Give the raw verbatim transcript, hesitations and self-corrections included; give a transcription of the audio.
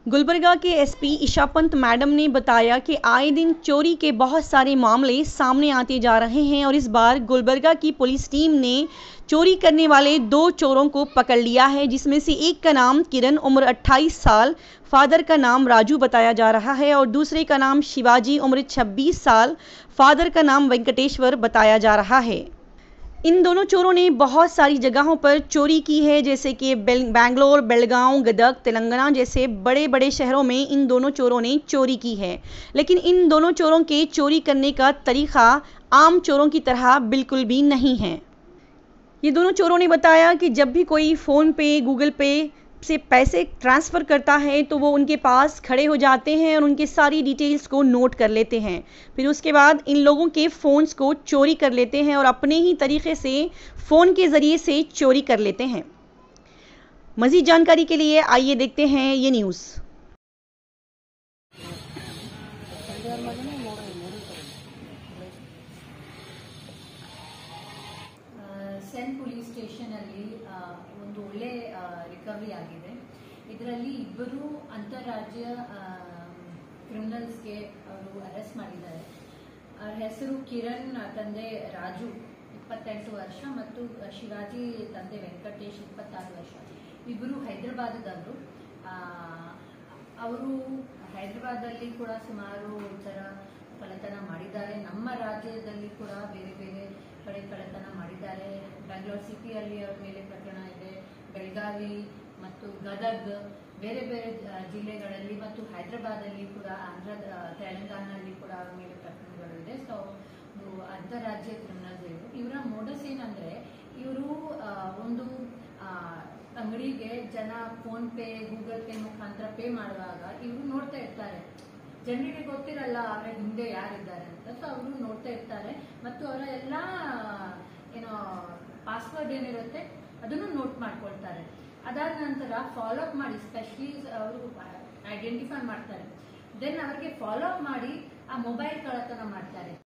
गुलबर्गा के SP ईशापंत madam ने बताया कि आए दिन चोरी के बहुत सारे मामले सामने आते जा रहे हैं और इस बार गुलबर्गा की पुलिस टीम ने चोरी करने वाले दो चोरों को पकड़ लिया है, जिसमें से एक का नाम किरण उम्र अट्ठाईस साल, फादर का नाम राजू बताया जा रहा है और दूसरे का नाम शिवाजी उम्र छब्बीस साल, फादर का नाम वेंकटेश्वर बताया जा रहा है। इन दोनों चोरों ने बहुत सारी जगहों पर चोरी की है, जैसे कि बैंगलोर, बेलगांव, गदग, तेलंगाना जैसे बड़े बड़े शहरों में इन दोनों चोरों ने चोरी की है। लेकिन इन दोनों चोरों के चोरी करने का तरीका आम चोरों की तरह बिल्कुल भी नहीं है। ये दोनों चोरों ने बताया कि जब भी कोई फ़ोन पे, गूगल पे से पैसे ट्रांसफ़र करता है तो वो उनके पास खड़े हो जाते हैं और उनकी सारी डिटेल्स को नोट कर लेते हैं। फिर उसके बाद इन लोगों के फ़ोन्स को चोरी कर लेते हैं और अपने ही तरीके से फ़ोन के ज़रिए से चोरी कर लेते हैं। मज़ीद जानकारी के लिए आइए देखते हैं ये न्यूज़। सेंट पुलिस स्टेशन ಅಲ್ಲಿ ಒಂದು ಒಳ್ಳೆ ರಿಕವರಿ ಆಗಿದೆ। ಇದರಲ್ಲಿ ಇಬ್ಬರು ಅಂತಾರಾಜ್ಯ ಕ್ರಿಮಿನಲ್ಸ್ಗೆ ಅವರು ಅರೆಸ್ಟ್ ಮಾಡಿದ್ದಾರೆ। ಅವರ ಹೆಸರು ಕಿರಣ್ ತಂದೆ ರಾಜು ಇಪ್ಪತ್ತೆಂಟು ವರ್ಷ ಮತ್ತು ಶಿವಾಜಿ ತಂದೆ ವೆಂಕಟೇಶ್ ಇಪ್ಪತ್ತಾರು ವರ್ಷ। ಇಬ್ಬರು ಹೈದರಾಬಾದದವರು। ಅವರು ಹೈದರಾಬಾದಲ್ಲಿ ಕೂಡ ಸುಮಾರು ತರ ಕಳ್ಳತನ ಮಾಡಿದ್ದಾರೆ। ನಮ್ಮ ರಾಜ್ಯದಲ್ಲಿ ಕೂಡ ಬೇರೆ ಬೇರೆ ಕಡೆ ಕಳ್ಳತನ ಮಾಡಿದ್ದಾರೆ। ಬೆಂಗಳೂರು ಸಿಟಿಯಲ್ಲಿ ಅವರ ಮೇಲೆ ಪ್ರಕರಣ ಇದೆ, ಬೆಳಗಾವಿ ಮತ್ತು ಗದಗ್ ಬೇರೆ ಬೇರೆ ಜಿಲ್ಲೆಗಳಲ್ಲಿ ಮತ್ತು ಹೈದರಾಬಾದಲ್ಲಿ ಕೂಡ, ಆಂಧ್ರ ತೆಲಂಗಾಣದಲ್ಲಿ ಕೂಡ ಅವರ ಮೇಲೆ ಪ್ರಕರಣಗಳು ಇದೆ। ಸೊ ಅಂತಾರಾಜ್ಯ ಕ್ರಿಮಿನಲ್ಸ್ ಇವರು ಇವರ ಮೋಡಸ್ ಏನಂದ್ರೆ, ಇವರು ಒಂದು ಅಂಗಡಿಗೆ ಜನ ಫೋನ್ ಪೇ, ಗೂಗಲ್ ಪೇ ಮುಖಾಂತರ ಪೇ ಮಾಡುವಾಗ ಇವರು ನೋಡ್ತಾ ಇರ್ತಾರೆ। ಜನರಿಗೆ ಗೊತ್ತಿರಲ್ಲ ಅವರ ಹಿಂದೆ ಯಾರಿದ್ದಾರೆ ಅಂತ, ಸೊ ಅವರು ನೋಡ್ತಾ ಇರ್ತಾರೆ ಮತ್ತು ಅವರ ಎಲ್ಲ ಏನೋ ಪಾಸ್ವರ್ಡ್ ಏನಿರುತ್ತೆ ಅದನ್ನು ನೋಟ್ ಮಾಡ್ಕೊಳ್ತಾರೆ। ಅದಾದ ನಂತರ ಫಾಲೋ ಅಪ್ ಮಾಡಿ, ಸ್ಪೆಷಲಿ ಅವರು ಐಡೆಂಟಿಫೈ ಮಾಡ್ತಾರೆ, ದೆನ್ ಅವರಿಗೆ ಫಾಲೋ ಅಪ್ ಮಾಡಿ ಆ ಮೊಬೈಲ್ ಕಳ್ಳತನ ಮಾಡ್ತಾರೆ।